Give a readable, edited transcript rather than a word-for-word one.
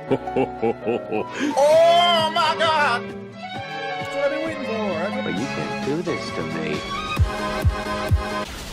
Oh my God! That's what I've been waiting for. But you can't do this to me.